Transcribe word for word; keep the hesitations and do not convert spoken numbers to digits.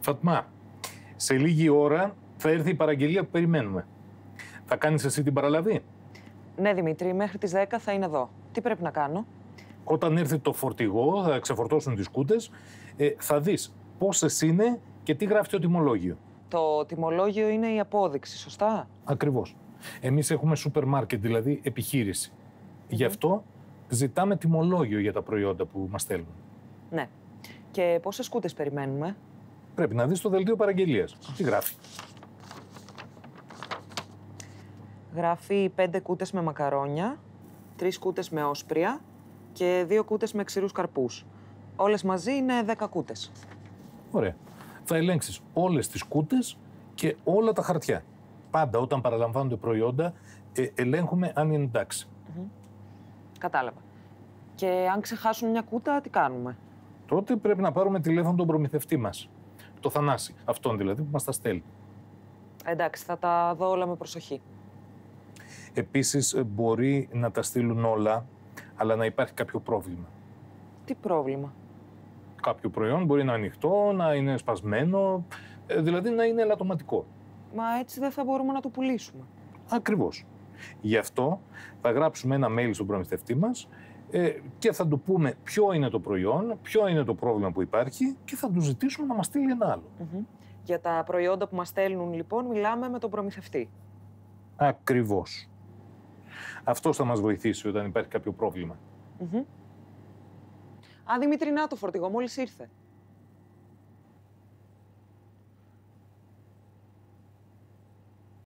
Φατμά, σε λίγη ώρα θα έρθει η παραγγελία που περιμένουμε. Θα κάνεις εσύ την παραλαβή? Ναι, Δημήτρη, μέχρι τις δέκα θα είναι εδώ. Τι πρέπει να κάνω? Όταν έρθει το φορτηγό, θα ξεφορτώσουν τις κούτες, ε, θα δεις πόσες είναι και τι γράφει το τιμολόγιο. Το τιμολόγιο είναι η απόδειξη, σωστά? Ακριβώς. Εμείς έχουμε σούπερ μάρκετ, δηλαδή επιχείρηση. Mm-hmm. Γι' αυτό ζητάμε τιμολόγιο για τα προϊόντα που μας στέλνουν. Ναι. Και πόσες κούτες περιμένουμε? Πρέπει να δεις το δελτίο παραγγελίας. Τι γράφει? Γράφει πέντε κούτες με μακαρόνια, τρεις κούτες με όσπρια και δύο κούτες με ξηρούς καρπούς. Όλες μαζί είναι δέκα κούτες. Ωραία. Θα ελέγξεις όλες τις κούτες και όλα τα χαρτιά. Πάντα όταν παραλαμβάνονται προϊόντα, ε, ελέγχουμε αν είναι εντάξει. Mm-hmm. Κατάλαβα. Και αν ξεχάσουν μια κούτα, τι κάνουμε? Τότε πρέπει να πάρουμε τηλέφωνο τον προμηθευτή μας. Το Θανάση. Αυτόν δηλαδή που μας τα στέλνει. Εντάξει, θα τα δω όλα με προσοχή. Επίσης, μπορεί να τα στείλουν όλα, αλλά να υπάρχει κάποιο πρόβλημα. Τι πρόβλημα? Κάποιο προϊόν μπορεί να είναι ανοιχτό, να είναι σπασμένο, δηλαδή να είναι ελαττωματικό. Μα έτσι δεν θα μπορούμε να το πουλήσουμε. Ακριβώς. Γι' αυτό θα γράψουμε ένα mail στον προμηθευτή μας ε, και θα του πούμε ποιο είναι το προϊόν, ποιο είναι το πρόβλημα που υπάρχει και θα του ζητήσουμε να μας στείλει ένα άλλο. Mm-hmm. Για τα προϊόντα που μας στέλνουν, λοιπόν, μιλάμε με τον προμηθευτή. Ακριβώς. Αυτός θα μας βοηθήσει όταν υπάρχει κάποιο πρόβλημα. Mm-hmm. Α, Δημήτρη, να το φορτηγό, μόλις ήρθε.